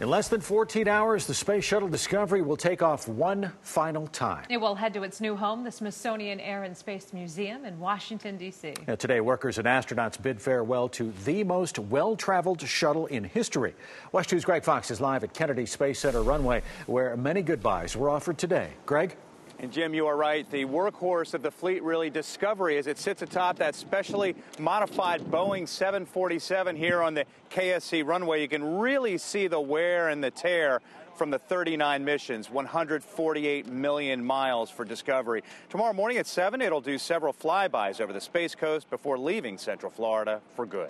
In less than 14 hours, the Space Shuttle Discovery will take off one final time. It will head to its new home, the Smithsonian Air and Space Museum in Washington, D.C. Today, workers and astronauts bid farewell to the most well-traveled shuttle in history. WESH 2's Greg Fox is live at Kennedy Space Center runway, where many goodbyes were offered today. Greg? And Jim, you are right. The workhorse of the fleet, really, Discovery, as it sits atop that specially modified Boeing 747 here on the KSC runway. You can really see the wear and the tear from the 39 missions, 148 million miles for Discovery. Tomorrow morning at 7, it'll do several flybys over the Space Coast before leaving Central Florida for good.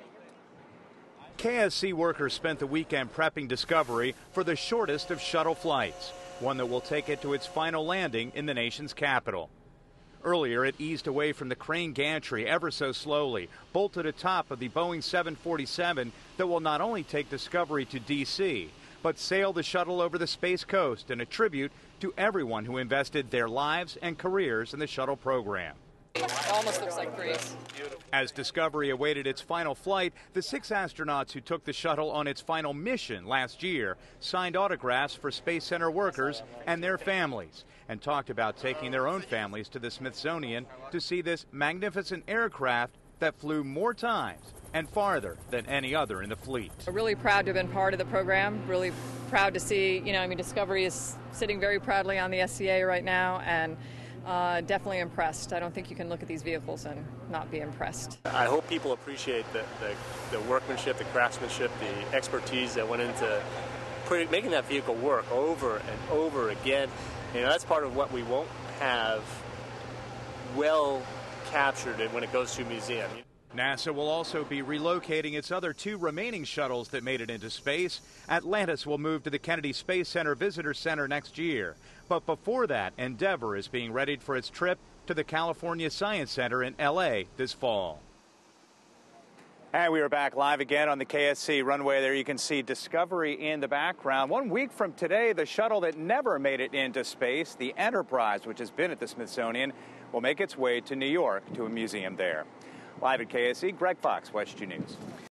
KSC workers spent the weekend prepping Discovery for the shortest of shuttle flights, one that will take it to its final landing in the nation's capital. Earlier, it eased away from the crane gantry ever so slowly, bolted atop of the Boeing 747 that will not only take Discovery to D.C., but sail the shuttle over the Space Coast in a tribute to everyone who invested their lives and careers in the shuttle program. It almost looks like Greece. As Discovery awaited its final flight, the 6 astronauts who took the shuttle on its final mission last year signed autographs for Space Center workers and their families, and talked about taking their own families to the Smithsonian to see this magnificent aircraft that flew more times and farther than any other in the fleet. We're really proud to have been part of the program, really proud to see, Discovery is sitting very proudly on the SCA right now, and definitely impressed. I don't think you can look at these vehicles and not be impressed. I hope people appreciate the workmanship, the craftsmanship, the expertise that went into making that vehicle work over and over again. That's part of what we won't have well captured when it goes to a museum. NASA will also be relocating its other 2 remaining shuttles that made it into space. Atlantis will move to the Kennedy Space Center Visitor Center next year. But before that, Endeavour is being readied for its trip to the California Science Center in L.A. this fall. And we are back live again on the KSC runway. There you can see Discovery in the background. 1 week from today, the shuttle that never made it into space, the Enterprise, which has been at the Smithsonian, will make its way to New York to a museum there. Live at KSC, Greg Fox, WESH 2 News.